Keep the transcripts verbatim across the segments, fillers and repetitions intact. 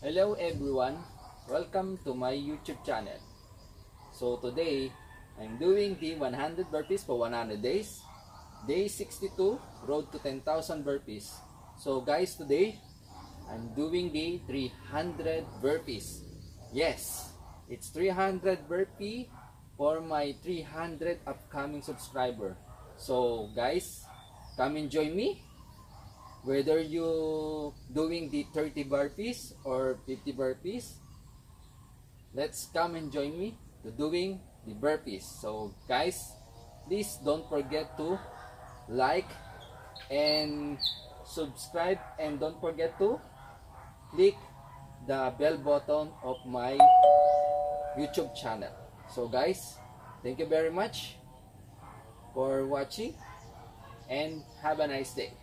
Hello everyone, welcome to my YouTube channel. So today, I'm doing the one hundred burpees for one hundred days. Day sixty-two, road to ten thousand burpees. So guys, today, I'm doing the three hundred burpees. Yes, it's three hundred burpee for my three hundred upcoming subscriber. So guys, come and join me. Whether you doing the thirty burpees or fifty burpees, let's come and join me to doing the burpees. So guys, please don't forget to like and subscribe, and don't forget to click the bell button of my YouTube channel. So guys, thank you very much for watching and have a nice day.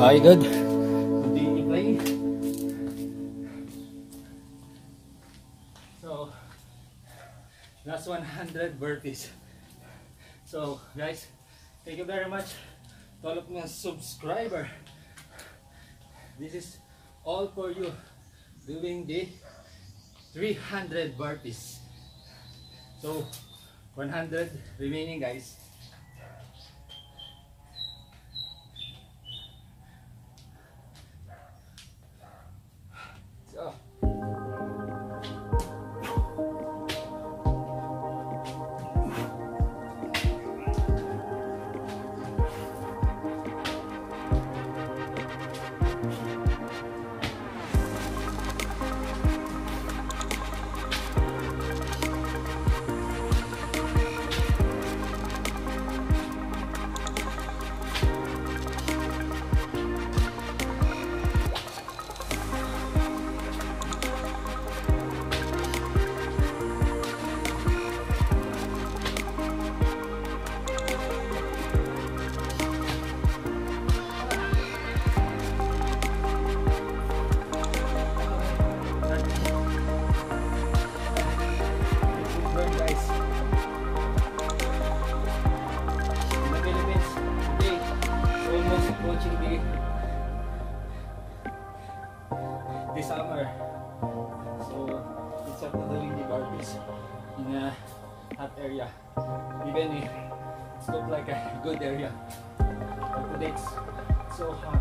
Okay, good. Continue playing. So, last one hundred burpees. So, guys, thank you very much to all of my subscriber. This is all for you, doing the three hundred burpees. So, one hundred remaining, guys. So, this summer, so it's up to doing the burpees in a hot area, even if it's not like a good area, but today it's so hot.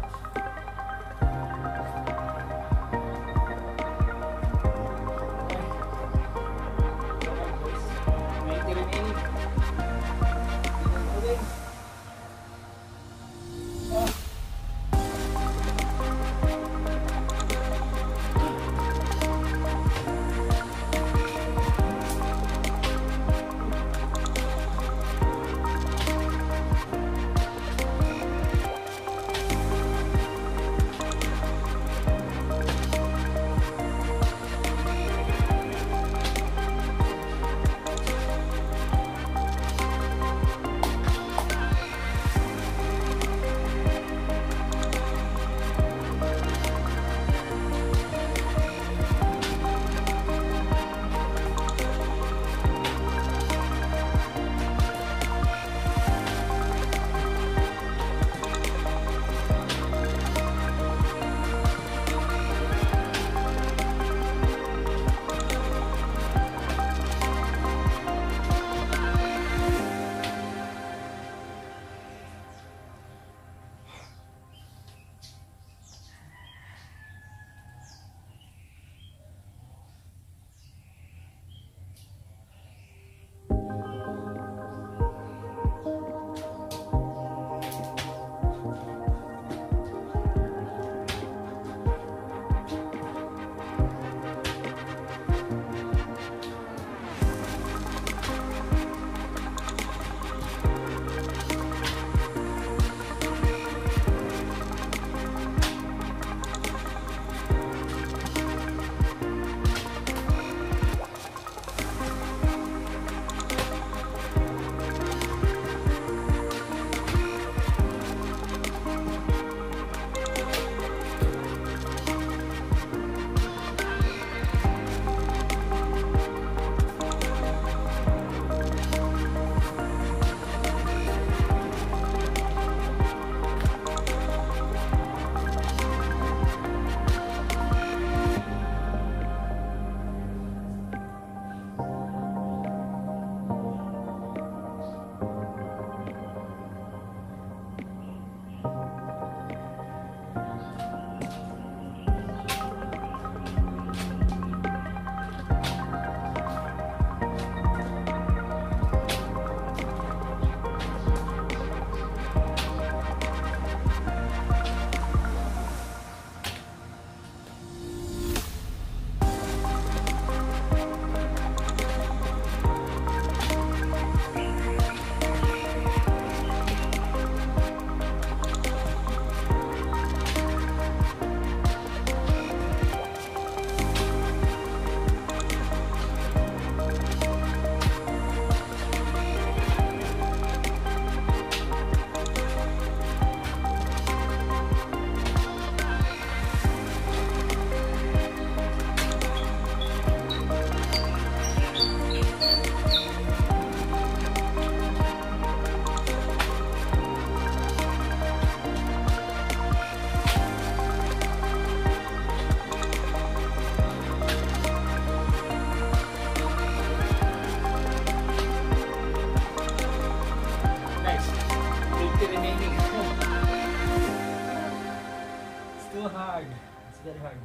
hard. It's very hard.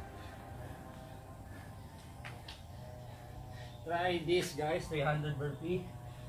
Try this guys, three hundred burpee.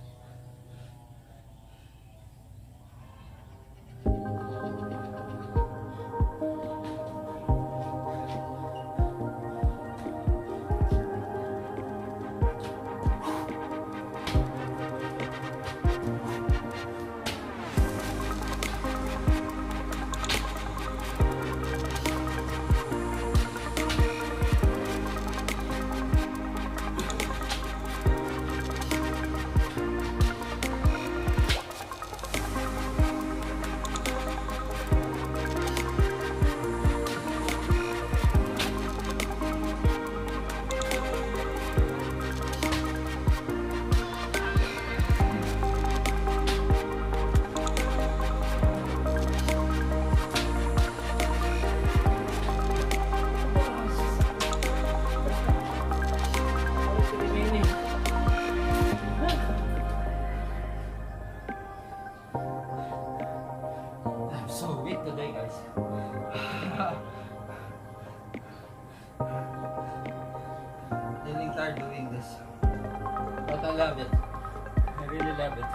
So weak today guys. Feeling tired doing this, but I love it. I really love it.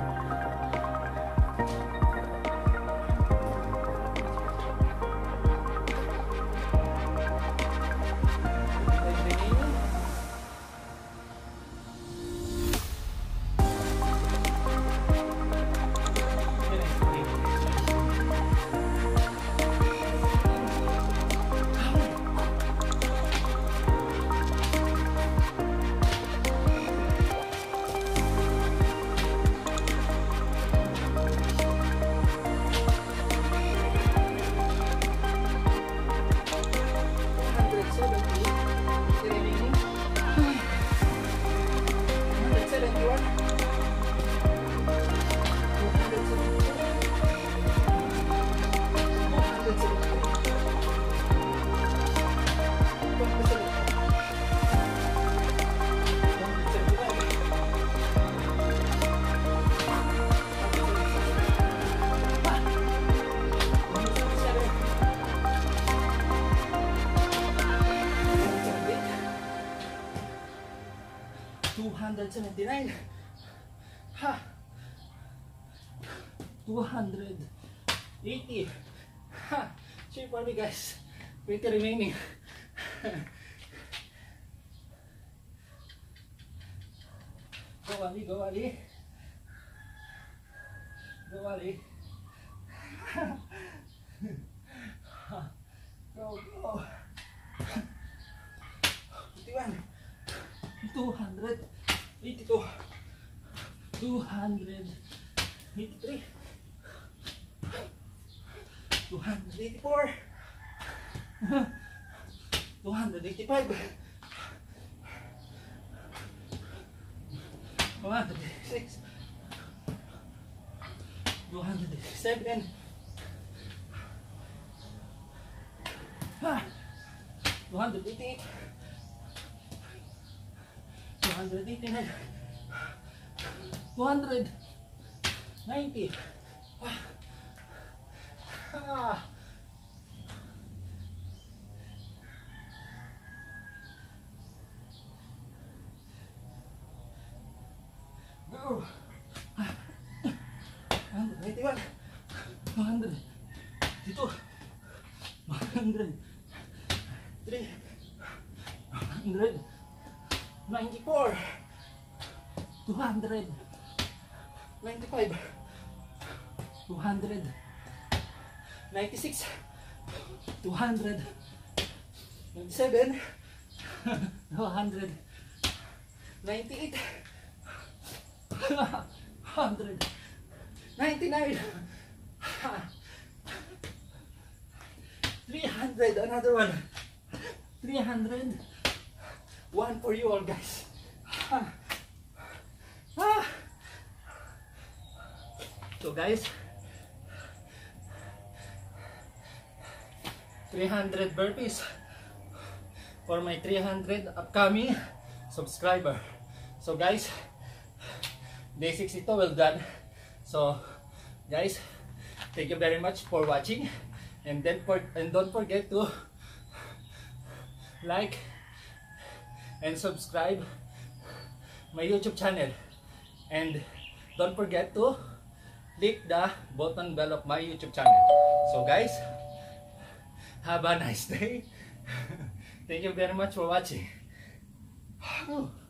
two hundred seventy-nine. Ha. two hundred eighty. Ha. Cheer for me guys. twenty remaining. Go Ali, go Ali. Go Ali. Go, go. fifty-one. two hundred eighty-two, two hundred eighty-three, two hundred eighty-four, two hundred eighty-five, two hundred eighty-six, two hundred eighty-seven, two hundred eighty-eight, two hundred eighty-nine, two hundred ninety. Ah. Go. one hundred eighty-one, one hundred eighty-two, one hundred three, one hundred ninety-four, two hundred ninety-five, two hundred ninety-six, two hundred ninety-seven, two hundred ninety-eight, one hundred ninety-nine, three hundred, another one, three hundred. One for you all guys. Ah. Ah. So guys, three hundred burpees for my three hundred upcoming subscriber. So guys, day sixty-two well done. So guys, thank you very much for watching, and then for and don't forget to like, and subscribe my YouTube channel. And don't forget to click the button bell of my YouTube channel. So guys, have a nice day. Thank you very much for watching.